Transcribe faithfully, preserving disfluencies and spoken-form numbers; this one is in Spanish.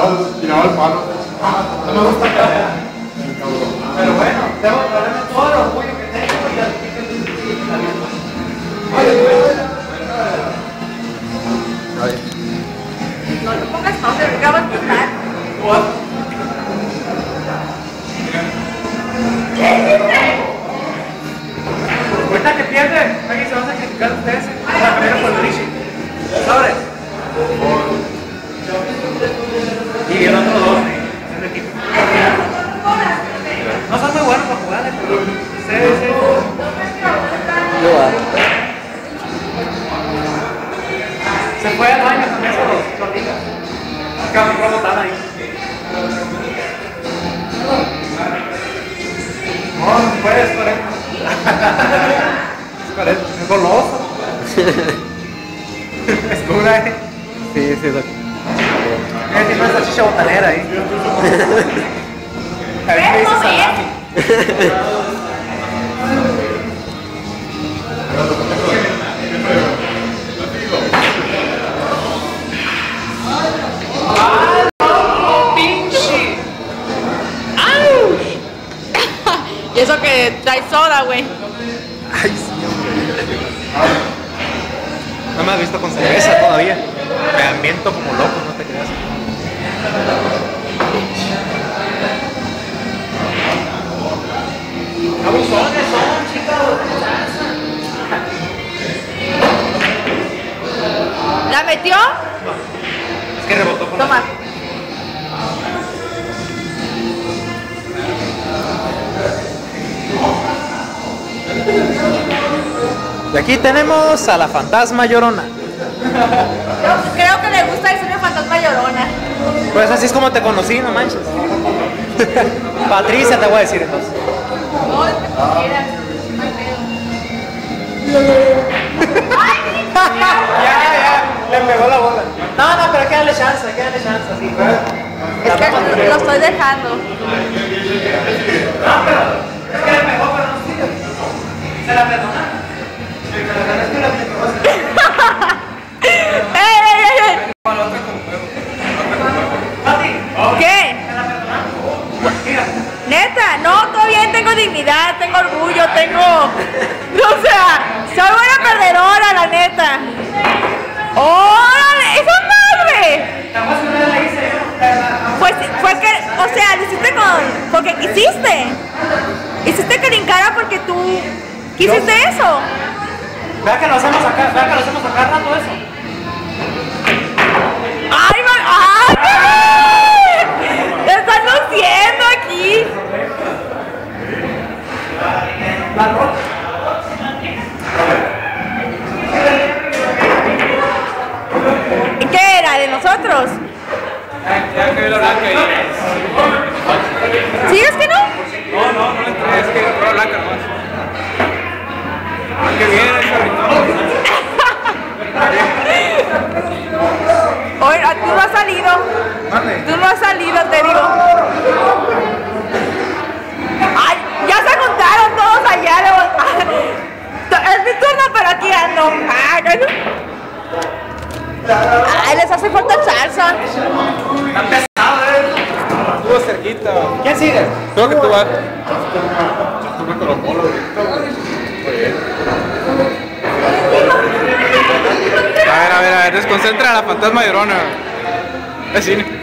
tirado, tirado al palo. No me gusta pelear. Pero bueno, tengo que darme todo el orgullo que tengo y al que te la misma. No te pongas pausa, me acabo de escuchar. Ahorita que pierde, alguien se va a sacrificar ustedes. Para cambiar por el Richie. ¿Sabes? Y el otro dos. No son muy buenos para jugar, pero sí, sí. Se fue al baño con esos tortillas. Acá me puedo botar ahí. No, no puedes, por eso. Es goloso. Es cura, eh. Sí, sí, doctor. Tiene una salchicha botanera ahí. A ver qué dice salami. ¡Ah, no, pinche! ¡Auch! Y eso que trae soda, güey. Ay, sí, no me has visto con cerveza todavía. Me ambiento como loco, no te creas. Abusones son, chicos. ¿La metió? Es que rebotó por Toma. Y aquí tenemos a la fantasma llorona. Yo creo que le gusta decirme fantasma llorona. Pues así es como te conocí, no manches. Patricia te voy a decir entonces. No, es que tú quieras. No hay pedo. ¡Ay, Ya, ya, le pegó la bola. No, no, pero quédale chance, quédale chance, así. es que lo estoy dejando. No, pero es que le pegó, pero no sigue. Se la perdona. Es que la pegó. ¡Ey, ey, ey, ey! ¿Qué? Neta, no, todavía tengo dignidad, tengo orgullo, tengo... O sea, soy buena perdedora, la neta. ¡Órale! ¡Esa madre! Pues fue que, o sea, lo hiciste con... porque quisiste. Hiciste que brincara porque tú quisiste eso. Vea que lo hacemos acá, vea que lo hacemos acá rato eso. ¡Ay, man! ¡Ay! ¡Te están luciendo aquí! ¿Qué era? ¿De nosotros? Ya que la blanca ahí. ¿Sigues que no? No, no, no le traes, es que entró blanca nomás. Qué bien, eso Oye, tú no has salido. Tú no has salido, te digo. Ay, ya se juntaron todos allá. Es mi turno, pero aquí ando. Ay, les hace falta salsa. está pesado, eh. Estuvo cerquita. ¿Quién sigue? Creo que tú vas. Tú me colocó lo A ver, a ver, a ver, desconcentra a la fantasma llorona. Es cine.